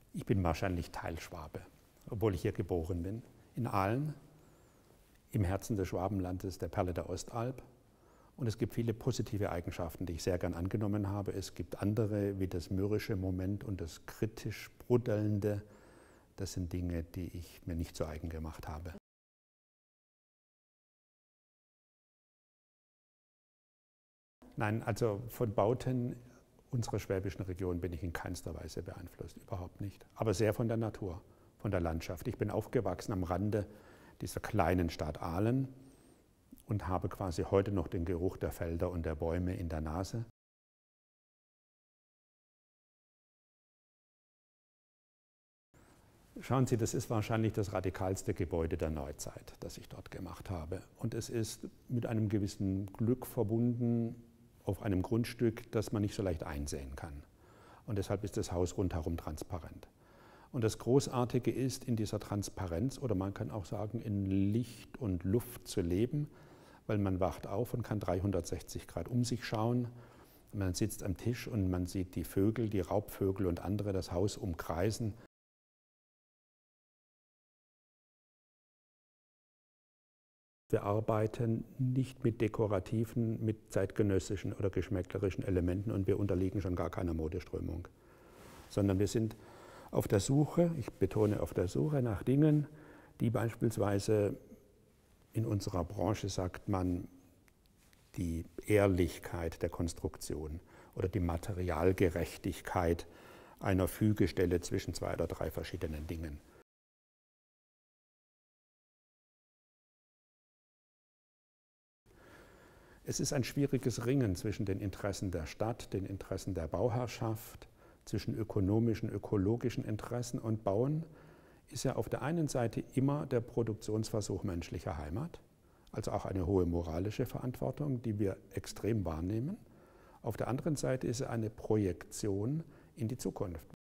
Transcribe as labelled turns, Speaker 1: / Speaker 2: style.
Speaker 1: Ich bin wahrscheinlich Teilschwabe, obwohl ich hier geboren bin, in Aalen, im Herzen des Schwabenlandes, der Perle der Ostalb. Und es gibt viele positive Eigenschaften, die ich sehr gern angenommen habe. Es gibt andere, wie das mürrische Moment und das kritisch Bruddelnde. Das sind Dinge, die ich mir nicht zu eigen gemacht habe. Nein, also von Bauten unserer schwäbischen Region bin ich in keinster Weise beeinflusst, überhaupt nicht. Aber sehr von der Natur, von der Landschaft. Ich bin aufgewachsen am Rande dieser kleinen Stadt Aalen und habe quasi heute noch den Geruch der Felder und der Bäume in der Nase. Schauen Sie, das ist wahrscheinlich das radikalste Gebäude der Neuzeit, das ich dort gemacht habe. Und es ist mit einem gewissen Glück verbunden auf einem Grundstück, das man nicht so leicht einsehen kann. Und deshalb ist das Haus rundherum transparent. Und das Großartige ist, in dieser Transparenz, oder man kann auch sagen, in Licht und Luft zu leben, weil man wacht auf und kann 360 Grad um sich schauen. Man sitzt am Tisch und man sieht die Vögel, die Raubvögel und andere das Haus umkreisen. Wir arbeiten nicht mit dekorativen, mit zeitgenössischen oder geschmäcklerischen Elementen und wir unterliegen schon gar keiner Modeströmung, sondern wir sind auf der Suche, ich betone auf der Suche nach Dingen, die beispielsweise in unserer Branche, sagt man, die Ehrlichkeit der Konstruktion oder die Materialgerechtigkeit einer Fügestelle zwischen 2 oder 3 verschiedenen Dingen. Es ist ein schwieriges Ringen zwischen den Interessen der Stadt, den Interessen der Bauherrschaft, zwischen ökonomischen, ökologischen Interessen, und Bauen ist ja auf der einen Seite immer der Produktionsversuch menschlicher Heimat, also auch eine hohe moralische Verantwortung, die wir extrem wahrnehmen. Auf der anderen Seite ist es eine Projektion in die Zukunft.